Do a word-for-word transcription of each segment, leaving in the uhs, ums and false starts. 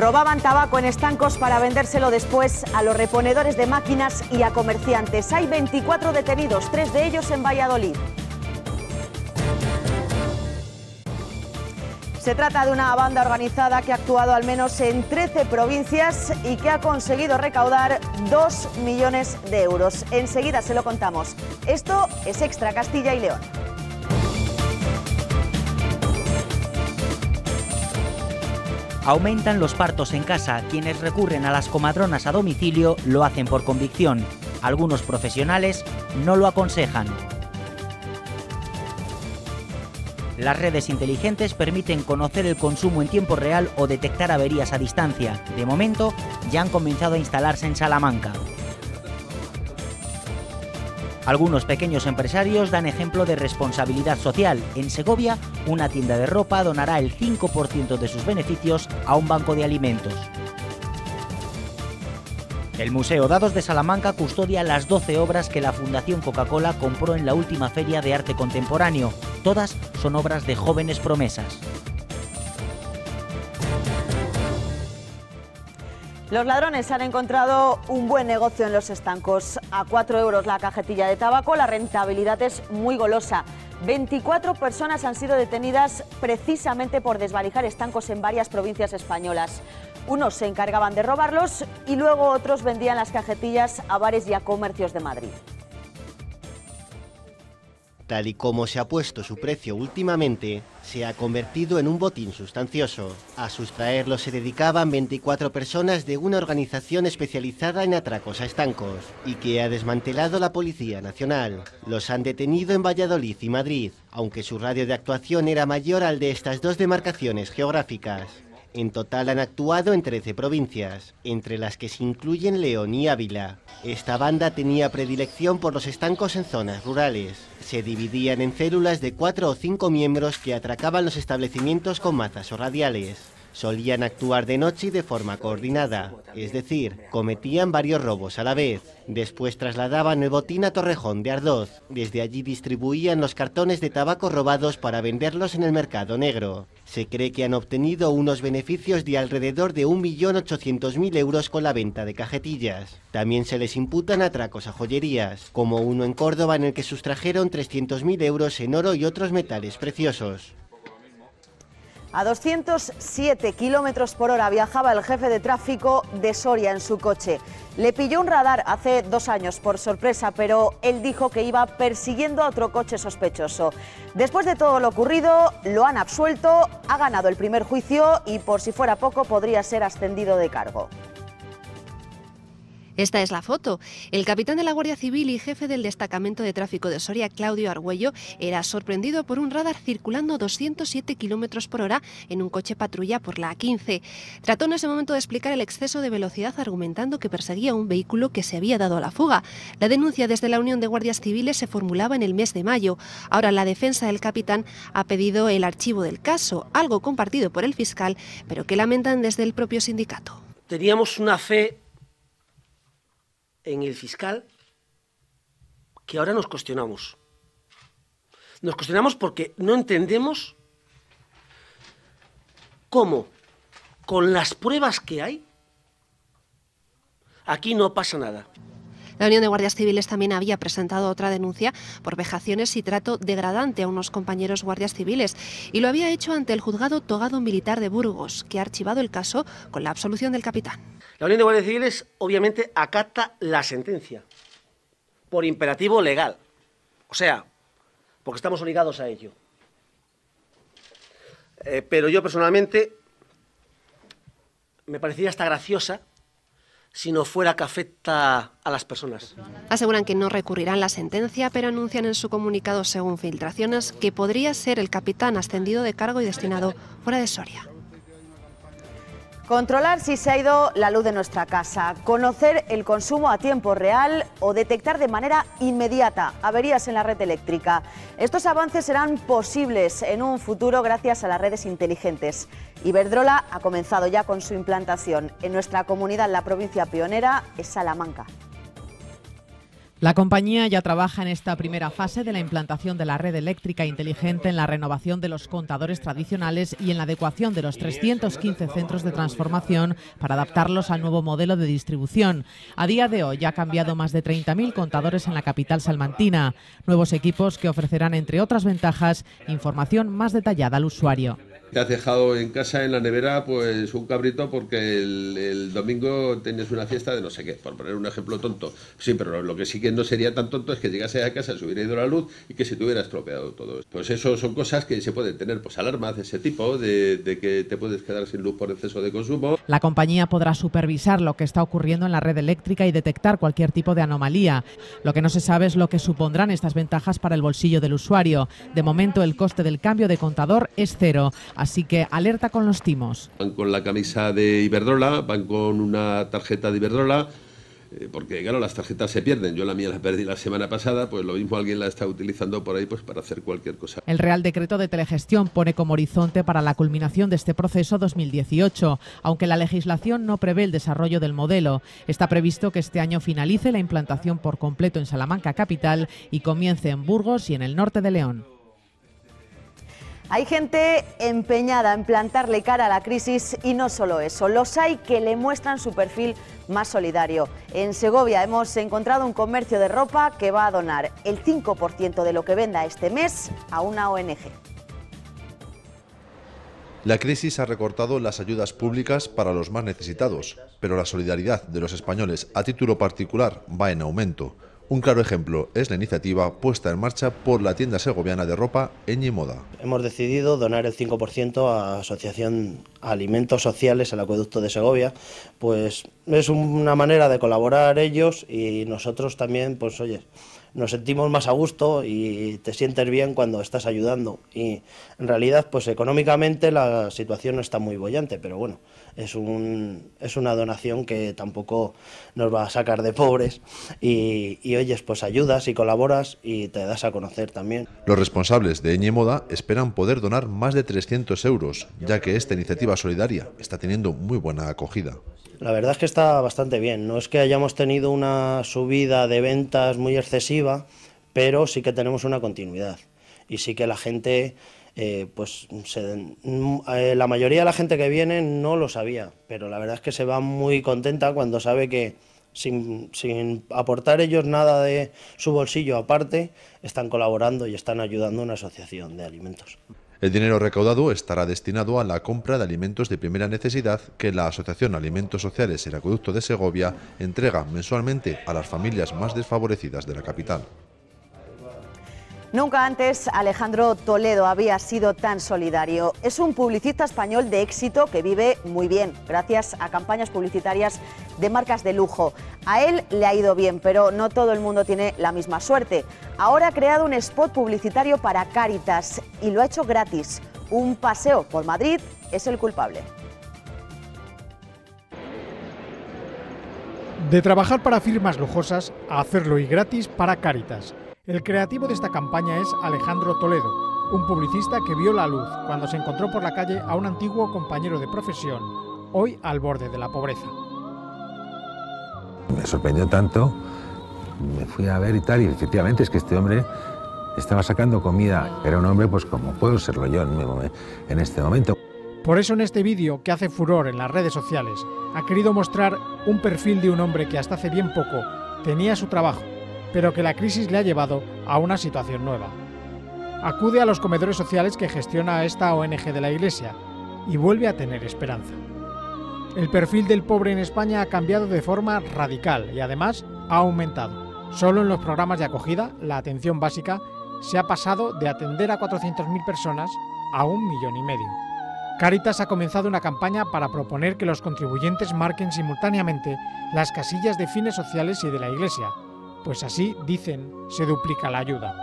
Robaban tabaco en estancos para vendérselo después a los reponedores de máquinas y a comerciantes. Hay veinticuatro detenidos, tres de ellos en Valladolid. Se trata de una banda organizada que ha actuado al menos en trece provincias y que ha conseguido recaudar dos millones de euros. Enseguida se lo contamos. Esto es Extra Castilla y León. Aumentan los partos en casa. Quienes recurren a las comadronas a domicilio lo hacen por convicción. Algunos profesionales no lo aconsejan. Las redes inteligentes permiten conocer el consumo en tiempo real o detectar averías a distancia. De momento, ya han comenzado a instalarse en Salamanca. Algunos pequeños empresarios dan ejemplo de responsabilidad social. En Segovia, una tienda de ropa donará el cinco por ciento de sus beneficios a un banco de alimentos. El Museo Dados de Salamanca custodia las doce obras que la Fundación Coca-Cola compró en la última Feria de Arte Contemporáneo. Todas son obras de jóvenes promesas. Los ladrones han encontrado un buen negocio en los estancos. A cuatro euros la cajetilla de tabaco, la rentabilidad es muy golosa. veinticuatro personas han sido detenidas precisamente por desvalijar estancos en varias provincias españolas. Unos se encargaban de robarlos y luego otros vendían las cajetillas a bares y a comercios de Madrid. Tal y como se ha puesto su precio últimamente, se ha convertido en un botín sustancioso. A sustraerlo se dedicaban veinticuatro personas de una organización especializada en atracos a estancos y que ha desmantelado la Policía Nacional. Los han detenido en Valladolid y Madrid, aunque su radio de actuación era mayor al de estas dos demarcaciones geográficas. En total han actuado en trece provincias, entre las que se incluyen León y Ávila. Esta banda tenía predilección por los estancos en zonas rurales. Se dividían en células de cuatro o cinco miembros que atracaban los establecimientos con mazas o radiales. Solían actuar de noche y de forma coordinada, es decir, cometían varios robos a la vez. Después trasladaban el botín a Torrejón de Ardoz. Desde allí distribuían los cartones de tabaco robados para venderlos en el mercado negro. Se cree que han obtenido unos beneficios de alrededor de un millón ochocientos mil euros con la venta de cajetillas. También se les imputan atracos a joyerías, como uno en Córdoba en el que sustrajeron trescientos mil euros en oro y otros metales preciosos. A doscientos siete kilómetros por hora viajaba el jefe de tráfico de Soria en su coche. Le pilló un radar hace dos años por sorpresa, pero él dijo que iba persiguiendo a otro coche sospechoso. Después de todo lo ocurrido, lo han absuelto, ha ganado el primer juicio y, por si fuera poco, podría ser ascendido de cargo. Esta es la foto. El capitán de la Guardia Civil y jefe del destacamento de tráfico de Soria, Claudio Argüello, era sorprendido por un radar circulando a doscientos siete kilómetros por hora en un coche patrulla por la A quince. Trató en ese momento de explicar el exceso de velocidad argumentando que perseguía un vehículo que se había dado a la fuga. La denuncia desde la Unión de Guardias Civiles se formulaba en el mes de mayo. Ahora la defensa del capitán ha pedido el archivo del caso, algo compartido por el fiscal, pero que lamentan desde el propio sindicato. Teníamos una fe en el fiscal que ahora nos cuestionamos. Nos cuestionamos porque no entendemos cómo, con las pruebas que hay, aquí no pasa nada. La Unión de Guardias Civiles también había presentado otra denuncia por vejaciones y trato degradante a unos compañeros guardias civiles y lo había hecho ante el juzgado togado militar de Burgos, que ha archivado el caso con la absolución del capitán. La Unión de Guardias Civiles obviamente acata la sentencia por imperativo legal, o sea, porque estamos obligados a ello. Eh, pero yo personalmente me parecía hasta graciosa si no fuera que afecta a las personas. Aseguran que no recurrirán la sentencia, pero anuncian en su comunicado, según filtraciones, que podría ser el capitán ascendido de cargo y destinado fuera de Soria. Controlar si se ha ido la luz de nuestra casa, conocer el consumo a tiempo real o detectar de manera inmediata averías en la red eléctrica. Estos avances serán posibles en un futuro gracias a las redes inteligentes. Iberdrola ha comenzado ya con su implantación. En nuestra comunidad, la provincia pionera es Salamanca. La compañía ya trabaja en esta primera fase de la implantación de la red eléctrica inteligente, en la renovación de los contadores tradicionales y en la adecuación de los trescientos quince centros de transformación para adaptarlos al nuevo modelo de distribución. A día de hoy ya ha cambiado más de treinta mil contadores en la capital salmantina. Nuevos equipos que ofrecerán, entre otras ventajas, información más detallada al usuario. Te has dejado en casa, en la nevera, pues un cabrito porque el, el domingo tienes una fiesta de no sé qué, por poner un ejemplo tonto. Sí, pero lo que sí que no sería tan tonto es que llegase a casa, se hubiera ido la luz y que se te hubiera estropeado todo. Pues eso son cosas que se pueden tener, pues alarmas de ese tipo, de, de que te puedes quedar sin luz por exceso de consumo. La compañía podrá supervisar lo que está ocurriendo en la red eléctrica y detectar cualquier tipo de anomalía. Lo que no se sabe es lo que supondrán estas ventajas para el bolsillo del usuario. De momento, el coste del cambio de contador es cero. Así que alerta con los timos. Van con la camisa de Iberdrola, van con una tarjeta de Iberdrola, eh, porque claro, las tarjetas se pierden. Yo la mía la perdí la semana pasada, pues lo mismo alguien la está utilizando por ahí pues para hacer cualquier cosa. El Real Decreto de Telegestión pone como horizonte para la culminación de este proceso dos mil dieciocho, aunque la legislación no prevé el desarrollo del modelo. Está previsto que este año finalice la implantación por completo en Salamanca capital y comience en Burgos y en el norte de León. Hay gente empeñada en plantarle cara a la crisis y no solo eso, los hay que le muestran su perfil más solidario. En Segovia hemos encontrado un comercio de ropa que va a donar el cinco por ciento de lo que venda este mes a una O N G. La crisis ha recortado las ayudas públicas para los más necesitados, pero la solidaridad de los españoles a título particular va en aumento. Un claro ejemplo es la iniciativa puesta en marcha por la tienda segoviana de ropa Eñi Moda. Hemos decidido donar el cinco por ciento a Asociación Alimentos Sociales, el Acueducto de Segovia, pues es una manera de colaborar ellos y nosotros también, pues oye, nos sentimos más a gusto y te sientes bien cuando estás ayudando. Y en realidad, pues económicamente la situación no está muy boyante, pero bueno, es, un, es una donación que tampoco nos va a sacar de pobres y, y oyes, pues ayudas y colaboras y te das a conocer también. Los responsables de Eñi Moda esperan poder donar más de trescientos euros, ya que esta iniciativa solidaria está teniendo muy buena acogida. La verdad es que está bastante bien, no es que hayamos tenido una subida de ventas muy excesiva, pero sí que tenemos una continuidad y sí que la gente, eh, pues se, eh, la mayoría de la gente que viene no lo sabía, pero la verdad es que se va muy contenta cuando sabe que sin, sin aportar ellos nada de su bolsillo aparte, están colaborando y están ayudando a una asociación de alimentos. El dinero recaudado estará destinado a la compra de alimentos de primera necesidad que la Asociación Alimentos Sociales El Acueducto de Segovia entrega mensualmente a las familias más desfavorecidas de la capital. Nunca antes Alejandro Toledo había sido tan solidario. Es un publicista español de éxito que vive muy bien, gracias a campañas publicitarias de marcas de lujo. A él le ha ido bien, pero no todo el mundo tiene la misma suerte. Ahora ha creado un spot publicitario para Cáritas y lo ha hecho gratis. Un paseo por Madrid es el culpable. De trabajar para firmas lujosas a hacerlo y gratis para Cáritas. El creativo de esta campaña es Alejandro Toledo, un publicista que vio la luz cuando se encontró por la calle a un antiguo compañero de profesión, hoy al borde de la pobreza. Me sorprendió tanto, me fui a ver y tal, y efectivamente es que este hombre estaba sacando comida. Era un hombre pues como puedo serlo yo en este momento. Por eso en este vídeo, que hace furor en las redes sociales, ha querido mostrar un perfil de un hombre que hasta hace bien poco tenía su trabajo, pero que la crisis le ha llevado a una situación nueva. Acude a los comedores sociales que gestiona esta O N G de la Iglesia y vuelve a tener esperanza. El perfil del pobre en España ha cambiado de forma radical y además ha aumentado. Solo en los programas de acogida, la atención básica se ha pasado de atender a cuatrocientas mil personas a un millón y medio. Cáritas ha comenzado una campaña para proponer que los contribuyentes marquen simultáneamente las casillas de fines sociales y de la Iglesia, pues así, dicen, se duplica la ayuda.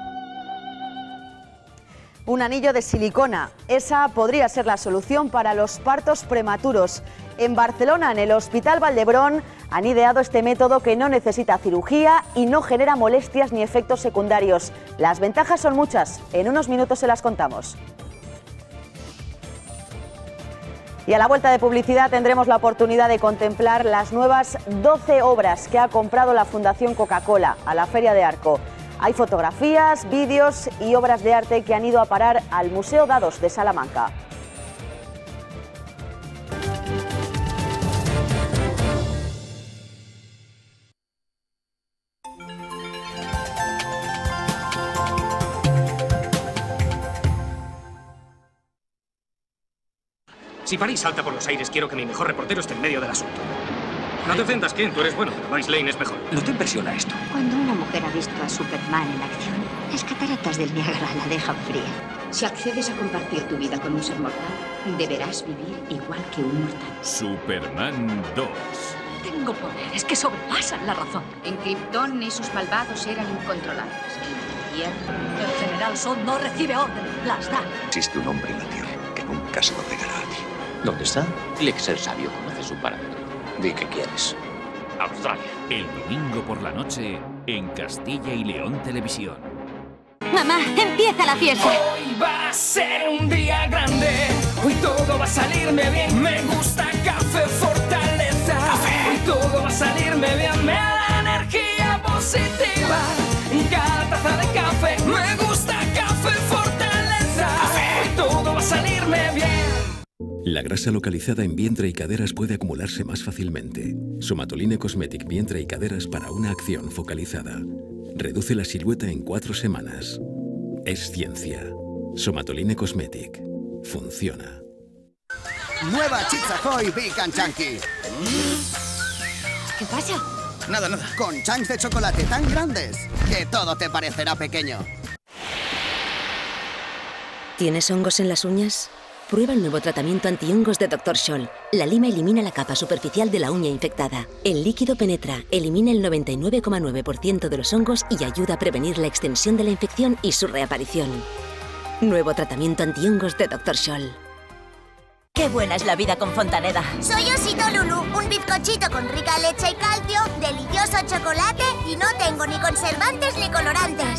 Un anillo de silicona. Esa podría ser la solución para los partos prematuros. En Barcelona, en el Hospital Valdebrón, han ideado este método que no necesita cirugía y no genera molestias ni efectos secundarios. Las ventajas son muchas. En unos minutos se las contamos. Y a la vuelta de publicidad tendremos la oportunidad de contemplar las nuevas doce obras que ha comprado la Fundación Coca-Cola a la Feria de Arco. Hay fotografías, vídeos y obras de arte que han ido a parar al Museo Dados de Salamanca. Si París salta por los aires, quiero que mi mejor reportero esté en medio del asunto. No te ofendas, Ken, tú eres bueno, pero Lois Lane es mejor. ¿No te impresiona esto? Cuando una mujer ha visto a Superman en acción, las cataratas del Niágara la dejan fría. Si accedes a compartir tu vida con un ser mortal, deberás vivir igual que un mortal. Superman dos. Tengo poderes que sobrepasan la razón. En Krypton esos malvados eran incontrolables. En la Tierra, el General Zod no recibe órdenes, las da. Existe un hombre en la Tierra que nunca se doblegará a ti. ¿Dónde está? Lex el sabio conoce su parámetro. Di que quieres. Australia. El domingo por la noche en Castilla y León Televisión. Mamá, empieza la fiesta. Hoy va a ser un día grande. Hoy todo va a salirme bien. Me gusta Café Fortaleza. Café. Hoy todo va a salirme bien. Me da energía positiva. Cada taza de café. Me gusta Café Fortaleza. Café. Hoy todo va a salirme bien. La grasa localizada en vientre y caderas puede acumularse más fácilmente. Somatoline Cosmetic Vientre y Caderas para una acción focalizada. Reduce la silueta en cuatro semanas. Es ciencia. Somatoline Cosmetic. Funciona. Nueva Chips Ahoy Big and Chunky. ¿Qué pasa? Nada, nada. Con chunks de chocolate tan grandes que todo te parecerá pequeño. ¿Tienes hongos en las uñas? Prueba el nuevo tratamiento antihongos de doctor Scholl. La lima elimina la capa superficial de la uña infectada. El líquido penetra, elimina el noventa y nueve coma nueve por ciento de los hongos y ayuda a prevenir la extensión de la infección y su reaparición. Nuevo tratamiento antihongos de doctor Scholl. ¡Qué buena es la vida con Fontaneda! Soy Osito Lulu, un bizcochito con rica leche y calcio, delicioso chocolate y no tengo ni conservantes ni colorantes.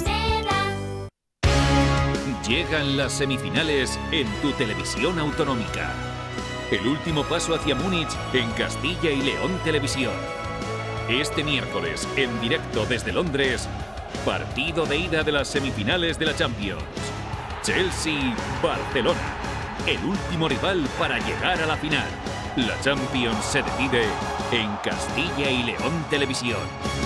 Llegan las semifinales en tu televisión autonómica. El último paso hacia Múnich en Castilla y León Televisión. Este miércoles, en directo desde Londres, partido de ida de las semifinales de la Champions. Chelsea-Barcelona. El último rival para llegar a la final. La Champions se decide en Castilla y León Televisión.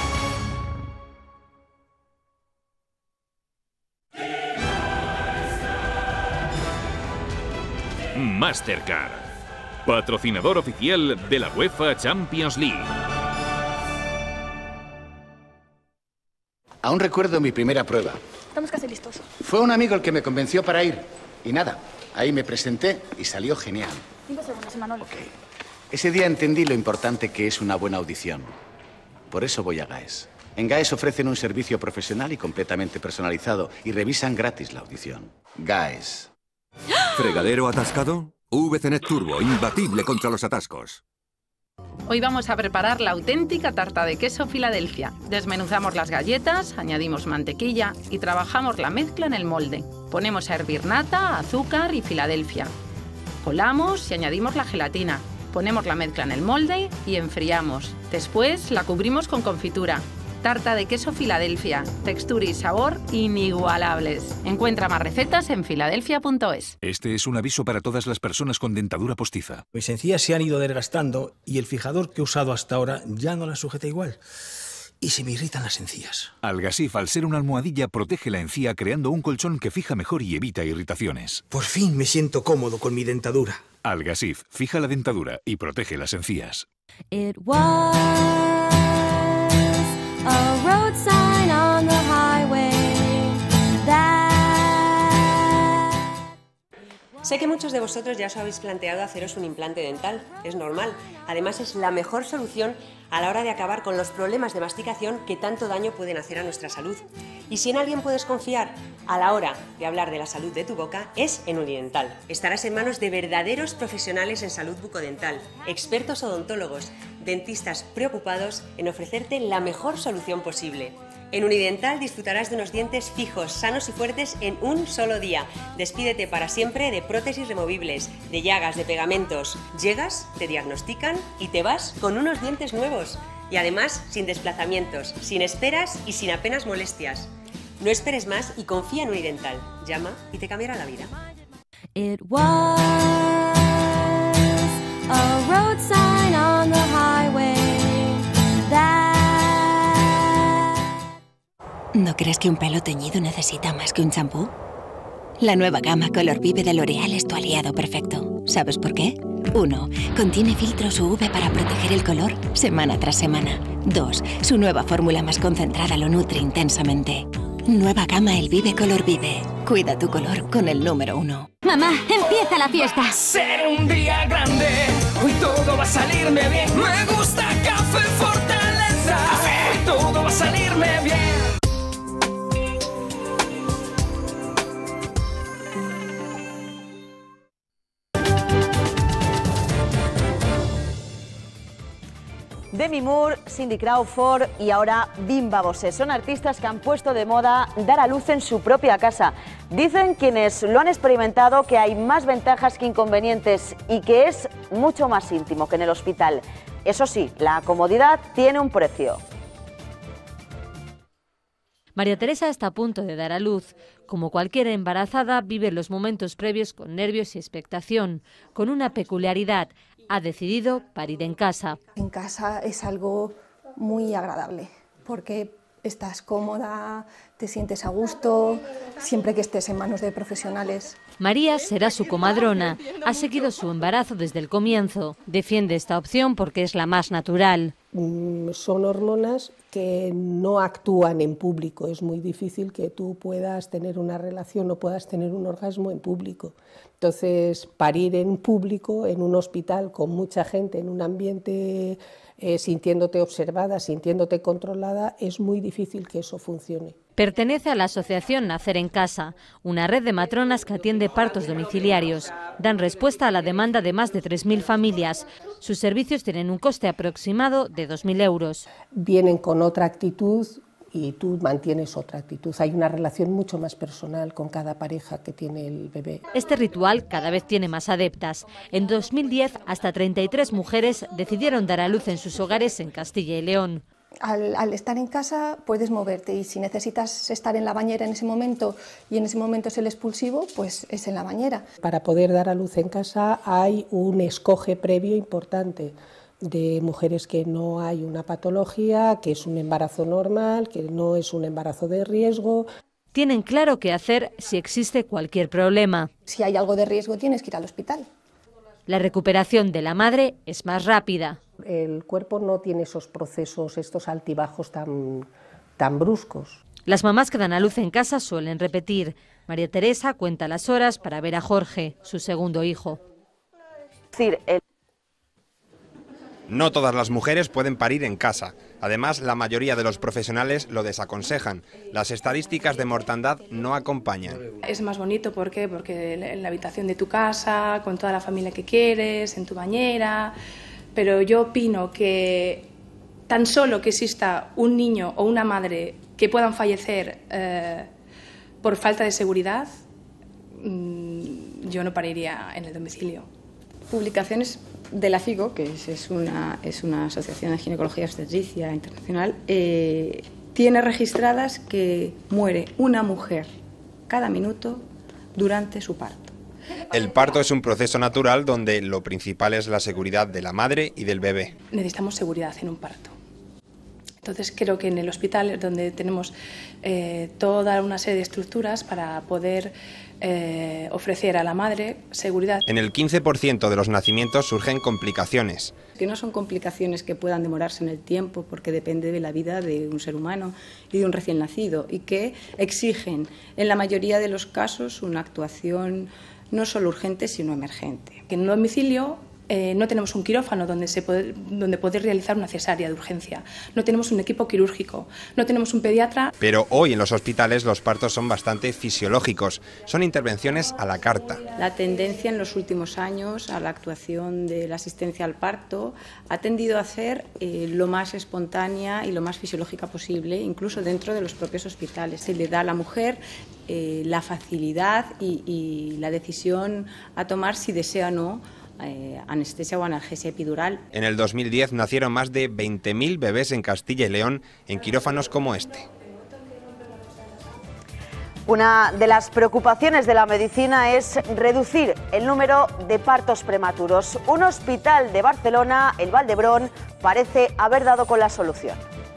Mastercard, patrocinador oficial de la UEFA Champions League. Aún recuerdo mi primera prueba. Estamos casi listos. Fue un amigo el que me convenció para ir. Y nada, ahí me presenté y salió genial. Cinco segundos, Manolo. Ok. Ese día entendí lo importante que es una buena audición. Por eso voy a GAES. En GAES ofrecen un servicio profesional y completamente personalizado y revisan gratis la audición. GAES. ¿Fregadero atascado? V C Net Turbo, imbatible contra los atascos. Hoy vamos a preparar la auténtica tarta de queso Filadelfia. Desmenuzamos las galletas, añadimos mantequilla y trabajamos la mezcla en el molde. Ponemos a hervir nata, azúcar y Filadelfia. Colamos y añadimos la gelatina. Ponemos la mezcla en el molde y enfriamos. Después la cubrimos con confitura. Tarta de queso Filadelfia. Textura y sabor inigualables. Encuentra más recetas en filadelfia punto es. Este es un aviso para todas las personas con dentadura postiza. Mis encías se han ido desgastando y el fijador que he usado hasta ahora ya no las sujeta igual. Y se me irritan las encías. Algasif, al ser una almohadilla, protege la encía creando un colchón que fija mejor y evita irritaciones. Por fin me siento cómodo con mi dentadura. Algasif, fija la dentadura y protege las encías. It was a road sign on the highway that... Sé que muchos de vosotros ya os habéis planteado haceros un implante dental. Es normal. Además, es la mejor solución a la hora de acabar con los problemas de masticación que tanto daño pueden hacer a nuestra salud. Y si en alguien puedes confiar a la hora de hablar de la salud de tu boca, es en Unidental. Estarás en manos de verdaderos profesionales en salud bucodental, expertos odontólogos, dentistas preocupados en ofrecerte la mejor solución posible. En Unidental disfrutarás de unos dientes fijos, sanos y fuertes en un solo día. Despídete para siempre de prótesis removibles, de llagas, de pegamentos. Llegas, te diagnostican y te vas con unos dientes nuevos. Y además, sin desplazamientos, sin esperas y sin apenas molestias. No esperes más y confía en Unidental. Llama y te cambiará la vida. It was a road sign on the highway that... ¿No crees que un pelo teñido necesita más que un champú? La nueva gama Color Vive de L'Oréal es tu aliado perfecto. ¿Sabes por qué? uno. Contiene filtros U V para proteger el color semana tras semana. dos. Su nueva fórmula más concentrada lo nutre intensamente. Nueva gama El Vive Color Vive. Cuida tu color con el número uno. Mamá, empieza la fiesta. Ser un día grande, hoy todo va a salirme bien. Me gusta Café Fortaleza. Café. Hoy todo va a salirme bien. Demi Moore, Cindy Crawford y ahora Bimba Bosé. Son artistas que han puesto de moda dar a luz en su propia casa. Dicen quienes lo han experimentado que hay más ventajas que inconvenientes y que es mucho más íntimo que en el hospital. Eso sí, la comodidad tiene un precio. María Teresa está a punto de dar a luz. Como cualquier embarazada, vive los momentos previos con nervios y expectación, con una peculiaridad. Ha decidido parir en casa. En casa es algo muy agradable porque estás cómoda, te sientes a gusto, siempre que estés en manos de profesionales. María será su comadrona. Ha seguido su embarazo desde el comienzo. Defiende esta opción porque es la más natural. Son hormonas que no actúan en público. Es muy difícil que tú puedas tener una relación o puedas tener un orgasmo en público. Entonces, parir en público, en un hospital con mucha gente, en un ambiente eh, sintiéndote observada, sintiéndote controlada, es muy difícil que eso funcione. Pertenece a la asociación Nacer en Casa, una red de matronas que atiende partos domiciliarios. Dan respuesta a la demanda de más de tres mil familias. Sus servicios tienen un coste aproximado de dos mil euros. Vienen con otra actitud y tú mantienes otra actitud. Hay una relación mucho más personal con cada pareja que tiene el bebé. Este ritual cada vez tiene más adeptas. En dos mil diez, hasta treinta y tres mujeres decidieron dar a luz en sus hogares en Castilla y León. Al, al estar en casa puedes moverte y si necesitas estar en la bañera en ese momento y en ese momento es el expulsivo, pues es en la bañera. Para poder dar a luz en casa hay un escoge previo importante de mujeres que no hay una patología, que es un embarazo normal, que no es un embarazo de riesgo. Tienen claro qué hacer si existe cualquier problema. Si hay algo de riesgo tienes que ir al hospital. La recuperación de la madre es más rápida. El cuerpo no tiene esos procesos, estos altibajos tan, tan bruscos. Las mamás que dan a luz en casa suelen repetir. María Teresa cuenta las horas para ver a Jorge, su segundo hijo. No todas las mujeres pueden parir en casa. Además, la mayoría de los profesionales lo desaconsejan. Las estadísticas de mortandad no acompañan. Es más bonito, ¿por qué? Porque en la habitación de tu casa, con toda la familia que quieres, en tu bañera. Pero yo opino que tan solo que exista un niño o una madre que puedan fallecer eh, por falta de seguridad, mmm, yo no pariría en el domicilio. Publicaciones de la FIGO, que es, es, una, es una asociación de ginecología obstetricia internacional, eh, tiene registradas que muere una mujer cada minuto durante su parto. El parto es un proceso natural donde lo principal es la seguridad de la madre y del bebé. Necesitamos seguridad en un parto. Entonces creo que en el hospital es donde tenemos eh, toda una serie de estructuras para poder eh, ofrecer a la madre seguridad. En el quince por ciento de los nacimientos surgen complicaciones. Que no son complicaciones que puedan demorarse en el tiempo porque depende de la vida de un ser humano y de un recién nacido y que exigen en la mayoría de los casos una actuación no solo urgente sino emergente. En un domicilio Eh, no tenemos un quirófano donde, se puede, donde poder realizar una cesárea de urgencia. No tenemos un equipo quirúrgico. No tenemos un pediatra. Pero hoy en los hospitales los partos son bastante fisiológicos. Son intervenciones a la carta. La tendencia en los últimos años a la actuación de la asistencia al parto ha tendido a ser eh, lo más espontánea y lo más fisiológica posible, incluso dentro de los propios hospitales. Se le da a la mujer eh, la facilidad y, y la decisión a tomar si desea o no eh, anestesia o analgesia epidural. En el dos mil diez nacieron más de veinte mil bebés en Castilla y León en quirófanos como este. Una de las preocupaciones de la medicina es reducir el número de partos prematuros. Un hospital de Barcelona, el Vall d'Hebron, parece haber dado con la solución.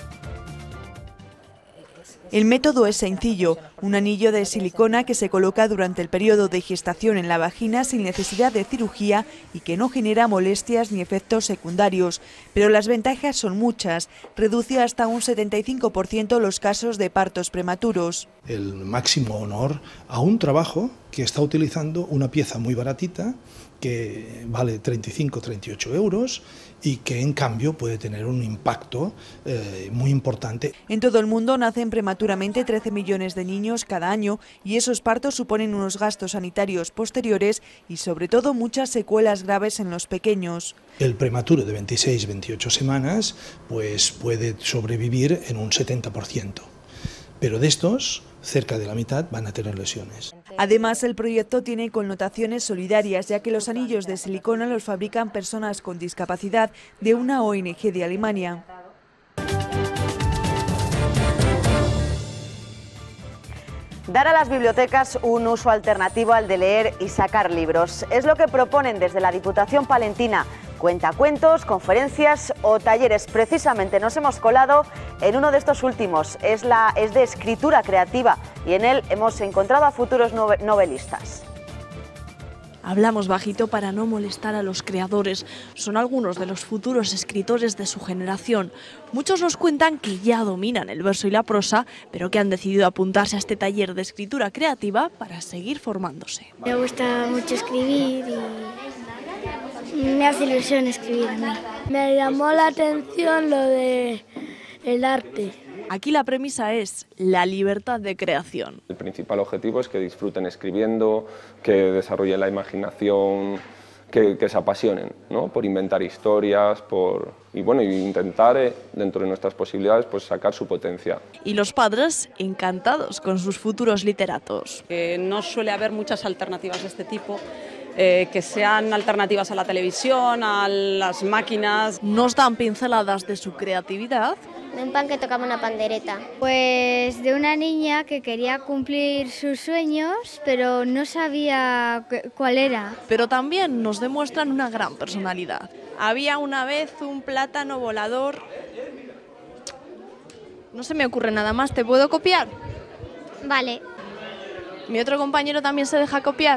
El método es sencillo, un anillo de silicona que se coloca durante el periodo de gestación en la vagina sin necesidad de cirugía y que no genera molestias ni efectos secundarios. Pero las ventajas son muchas, reduce hasta un setenta y cinco por ciento los casos de partos prematuros. El máximo honor a un trabajo que está utilizando una pieza muy baratita, que vale treinta y cinco a treinta y ocho euros y que en cambio puede tener un impacto eh, muy importante. En todo el mundo nacen prematuramente trece millones de niños cada año y esos partos suponen unos gastos sanitarios posteriores y sobre todo muchas secuelas graves en los pequeños. El prematuro de veintiséis a veintiocho semanas pues puede sobrevivir en un setenta por ciento, pero de estos cerca de la mitad van a tener lesiones. Además, el proyecto tiene connotaciones solidarias, ya que los anillos de silicona los fabrican personas con discapacidad de una O N G de Alemania. Dar a las bibliotecas un uso alternativo al de leer y sacar libros. Es lo que proponen desde la Diputación palentina. Cuentacuentos, conferencias o talleres. Precisamente nos hemos colado en uno de estos últimos. Es, la, es de escritura creativa y en él hemos encontrado a futuros novelistas. Hablamos bajito para no molestar a los creadores. Son algunos de los futuros escritores de su generación. Muchos nos cuentan que ya dominan el verso y la prosa, pero que han decidido apuntarse a este taller de escritura creativa para seguir formándose. Me gusta mucho escribir y me hace ilusión escribir a mí. Me llamó la atención lo de el arte. Aquí la premisa es la libertad de creación. El principal objetivo es que disfruten escribiendo, que desarrollen la imaginación, que, que se apasionen, ¿no? Por inventar historias, por y bueno, intentar eh, dentro de nuestras posibilidades pues sacar su potencia. Y los padres encantados con sus futuros literatos. Eh, no suele haber muchas alternativas de este tipo. Eh, que sean alternativas a la televisión, a las máquinas. Nos dan pinceladas de su creatividad. De un pan que tocaba una pandereta. Pues de una niña que quería cumplir sus sueños, pero no sabía cuál era. Pero también nos demuestran una gran personalidad. Había una vez un plátano volador. No se me ocurre nada más, ¿te puedo copiar? Vale. ¿Mi otro compañero también se deja copiar?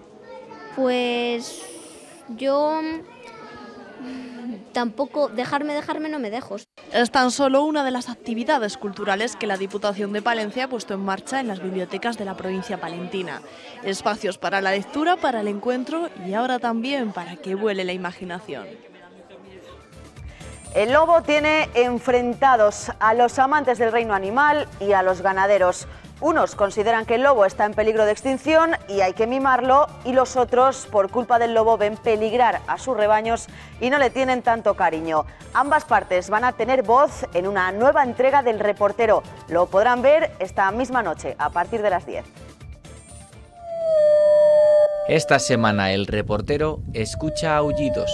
Pues yo tampoco, dejarme, dejarme no me dejo. Es tan solo una de las actividades culturales que la Diputación de Palencia ha puesto en marcha en las bibliotecas de la provincia palentina. Espacios para la lectura, para el encuentro y ahora también para que vuele la imaginación. El lobo tiene enfrentados a los amantes del reino animal y a los ganaderos. Unos consideran que el lobo está en peligro de extinción y hay que mimarlo, y los otros, por culpa del lobo, ven peligrar a sus rebaños y no le tienen tanto cariño. Ambas partes van a tener voz en una nueva entrega del Reportero. Lo podrán ver esta misma noche, a partir de las diez. Esta semana el Reportero escucha aullidos.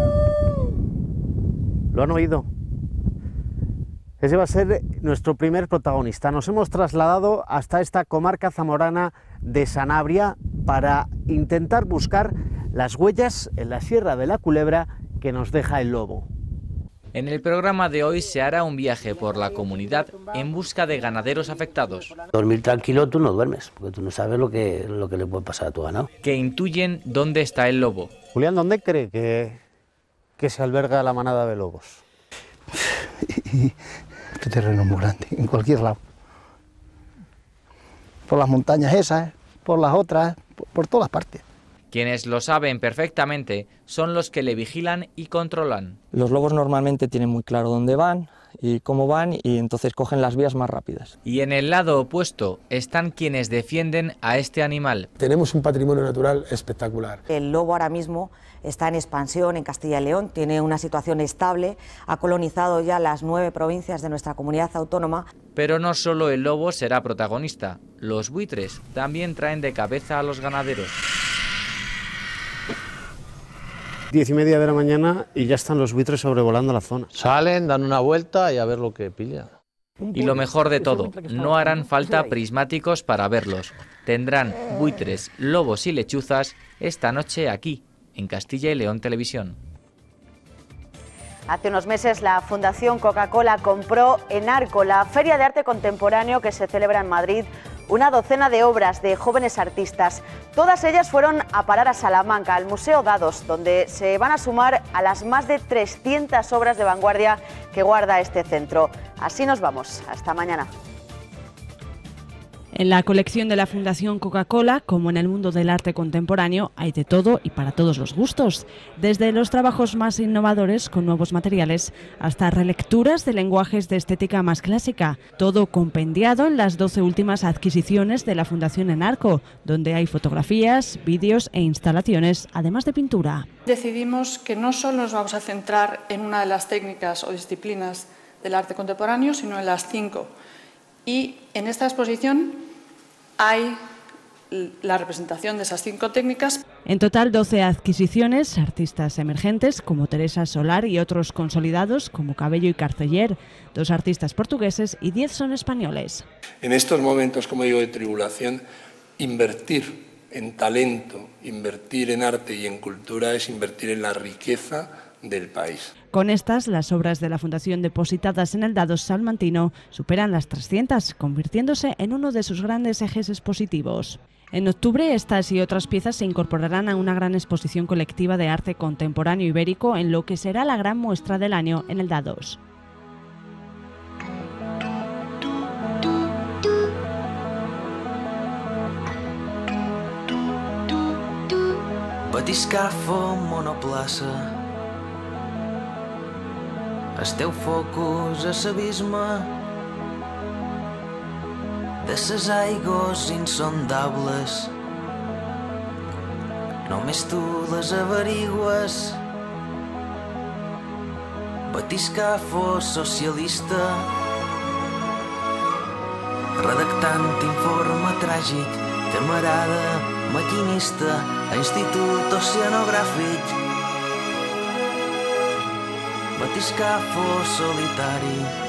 ¿Lo han oído? Ese va a ser nuestro primer protagonista. Nos hemos trasladado hasta esta comarca zamorana de Sanabria para intentar buscar las huellas en la Sierra de la Culebra que nos deja el lobo. En el programa de hoy se hará un viaje por la comunidad en busca de ganaderos afectados. Dormir tranquilo tú no duermes, porque tú no sabes lo que, lo que le puede pasar a tu ganado. Que intuyen dónde está el lobo. Julián, ¿dónde cree que, que se alberga la manada de lobos? Este terreno es muy grande, en cualquier lado. Por las montañas esas, por las otras, por, por todas partes. Quienes lo saben perfectamente son los que le vigilan y controlan. Los lobos normalmente tienen muy claro dónde van y cómo van, y entonces cogen las vías más rápidas. Y en el lado opuesto están quienes defienden a este animal. Tenemos un patrimonio natural espectacular. El lobo ahora mismo está en expansión en Castilla y León, tiene una situación estable, ha colonizado ya las nueve provincias de nuestra comunidad autónoma. Pero no solo el lobo será protagonista, los buitres también traen de cabeza a los ganaderos. Diez y media de la mañana y ya están los buitres sobrevolando la zona. Salen, dan una vuelta y a ver lo que pillan. Y lo mejor de todo, no harán falta prismáticos para verlos. Tendrán buitres, lobos y lechuzas esta noche aquí, en Castilla y León Televisión. Hace unos meses la Fundación Coca-Cola compró en Arco, la Feria de Arte Contemporáneo que se celebra en Madrid, una docena de obras de jóvenes artistas. Todas ellas fueron a parar a Salamanca, al Museo Dados, donde se van a sumar a las más de trescientas obras de vanguardia que guarda este centro. Así nos vamos. Hasta mañana. En la colección de la Fundación Coca-Cola, como en el mundo del arte contemporáneo, hay de todo y para todos los gustos. Desde los trabajos más innovadores con nuevos materiales hasta relecturas de lenguajes de estética más clásica. Todo compendiado en las doce últimas adquisiciones de la Fundación Enarco, donde hay fotografías, vídeos e instalaciones, además de pintura. Decidimos que no solo nos vamos a centrar en una de las técnicas o disciplinas del arte contemporáneo, sino en las cinco. Y en esta exposición hay la representación de esas cinco técnicas. En total, doce adquisiciones, artistas emergentes como Teresa Solar y otros consolidados como Cabello y Carceller, dos artistas portugueses y diez son españoles. En estos momentos, como digo, de tribulación, invertir en talento, invertir en arte y en cultura es invertir en la riqueza del país. Con estas, las obras de la Fundación depositadas en el Dados salmantino superan las trescientas, convirtiéndose en uno de sus grandes ejes expositivos. En octubre, estas y otras piezas se incorporarán a una gran exposición colectiva de arte contemporáneo ibérico en lo que será la gran muestra del año en el Dados. Batiscafo, monoplaça. Esteu focus a l'abisme de ses aigües insondables. Només tu les averigües. Batiscafo socialista, redactant informe tràgic, camarada, maquinista, a Institut Oceanogràfic. Batiscafo solitari.